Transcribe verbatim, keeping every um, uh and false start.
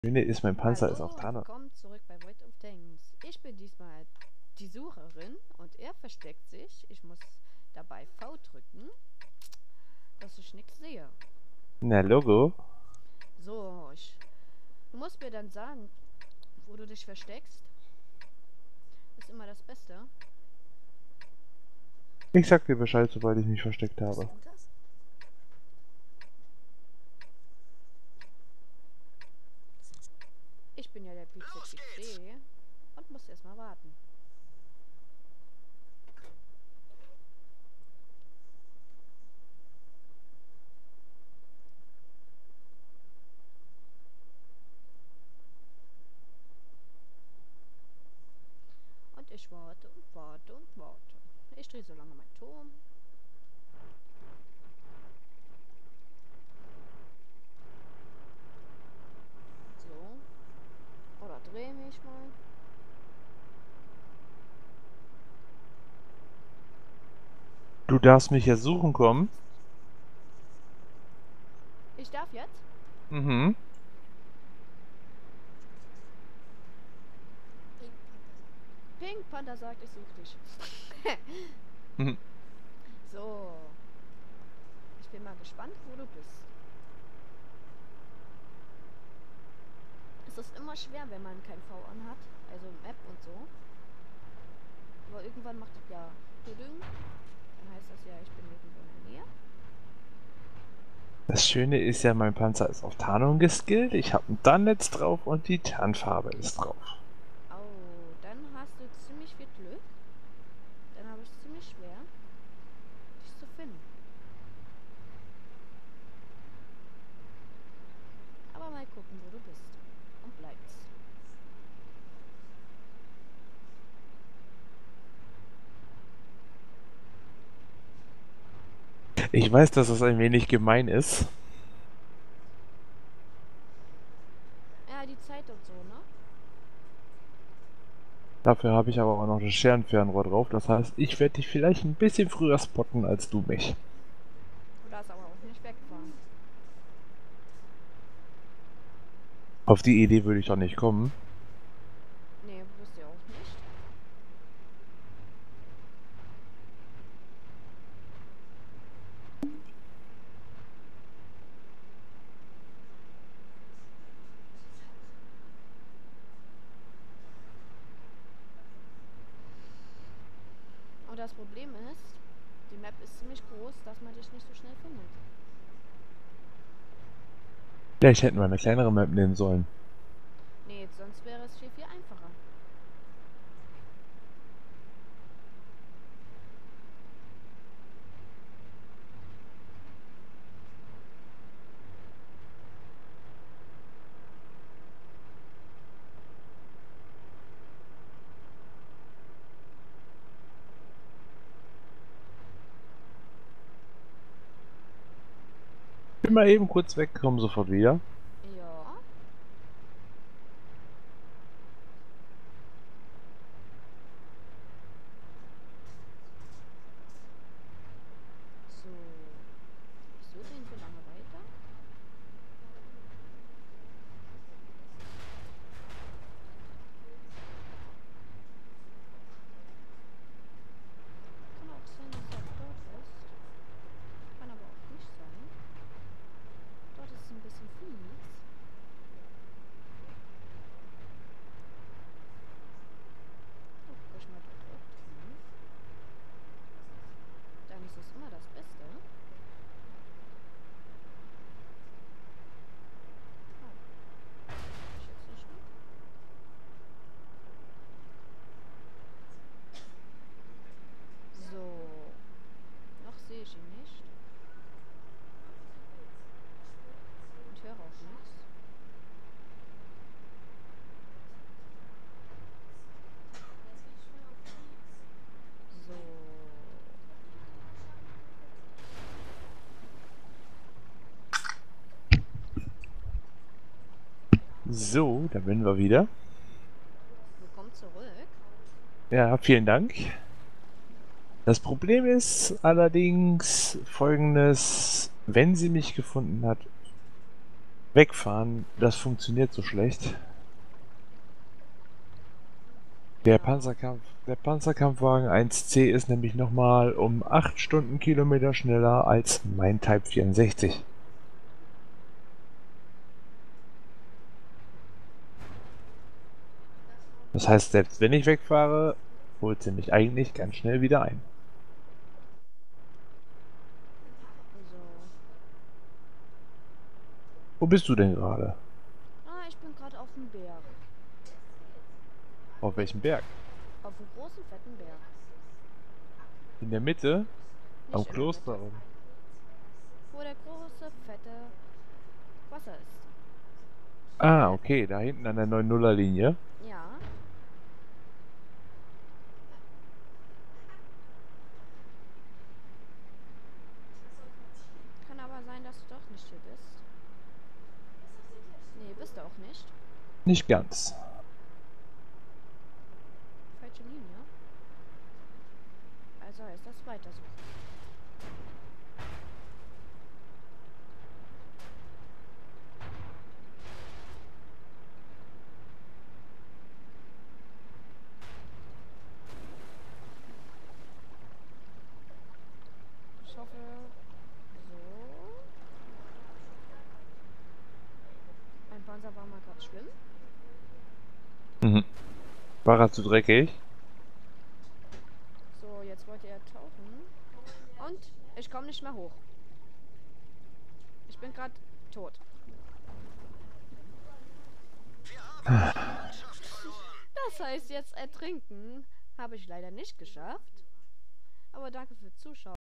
Schöne ist, mein Panzer Hallo ist auf und Tarnung. willkommen zurück bei Void of Tanks. Ich bin diesmal die Sucherin und er versteckt sich. Ich muss dabei V drücken, dass ich nichts sehe. Na, Logo. So, ich, du musst mir dann sagen, wo du dich versteckst. Ist immer das Beste. Ich sag dir Bescheid, sobald ich mich versteckt habe. Bist du das? Ich bin ja der Pizza C und muss erstmal warten. Und ich warte und warte und warte. Ich drehe so lange meinen Turm. So. Oder drehe mich mal. Du darfst mich ja suchen kommen. Ich darf jetzt? Mhm. Pink Panther sagt, ich suche dich. Mhm. So. Ich bin mal gespannt, wo du bist. Es ist immer schwer, wenn man kein V anhat. Also Map und so. Aber irgendwann macht es ja Tudung. Dann heißt das ja, ich bin irgendwo in der Nähe. Das Schöne ist ja, mein Panzer ist auf Tarnung geskillt. Ich habe ein Dunnetz drauf und die Tarnfarbe ist drauf. Oh, dann hast du ziemlich viel Glück. Dann habe ich es ziemlich schwer, dich zu finden. Aber mal gucken, wo du bist. Und bleibst. Ich weiß, dass das ein wenig gemein ist. Ja, die Zeit und so, ne? Dafür habe ich aber auch noch das Scherenfernrohr drauf. Das heißt, ich werde dich vielleicht ein bisschen früher spotten als du mich. Du darfst aber auch nicht wegfahren. Auf die Idee würde ich doch nicht kommen. Nee, wirst du ja auch nicht. Und das Problem ist, die Map ist ziemlich groß, dass man dich nicht so schnell findet. Vielleicht hätten wir eine kleinere Map nehmen sollen. Nee, sonst wäre es viel, viel einfacher. Bin mal eben kurz weg, komm sofort wieder. Ja. So. Ich suche ihn so lange weiter. Kann auch sein, dass er dort ist. Kann aber auch nicht sein. Dort ist es ein bisschen fies. Da gucke ich mal dort auch drauf. Dann ist es immer das Beste. Oh. Ich jetzt nicht mit. So. Noch sehe ich ihn nicht. Und höre auch nichts. So. So, da bin wir wieder. Willkommen zurück. Ja, vielen Dank. Das Problem ist allerdings folgendes: Wenn sie mich gefunden hat, Wegfahren, das funktioniert so schlecht. Der Ja. Panzerkampf, der Panzerkampfwagen eins C ist nämlich nochmal um acht Stundenkilometer schneller als mein Type vierundsechzig. Das heißt, selbst wenn ich wegfahre, holt sie mich eigentlich ganz schnell wieder ein. Also. Wo bist du denn gerade? Ah, ich bin gerade auf dem Berg. Auf welchem Berg? Auf einem großen, fetten Berg. In der Mitte? Nicht Am in der Kloster? Mitte. Wo der große, fette Wasser ist. Ah, okay, da hinten an der neun nuller Linie. Ja. Kann aber sein, dass du doch nicht hier bist. Nee, bist du auch nicht. Nicht ganz. Falsche Linie. Also heißt das weiter so. Ich hoffe. So. Mein Panzer war mal gerade schwimmen. Mhm. War er zu dreckig? So, jetzt wollte er tauchen. Und ich komme nicht mehr hoch. Ich bin gerade tot. Das heißt jetzt ertrinken. Habe ich leider nicht geschafft. Aber danke fürs Zuschauen.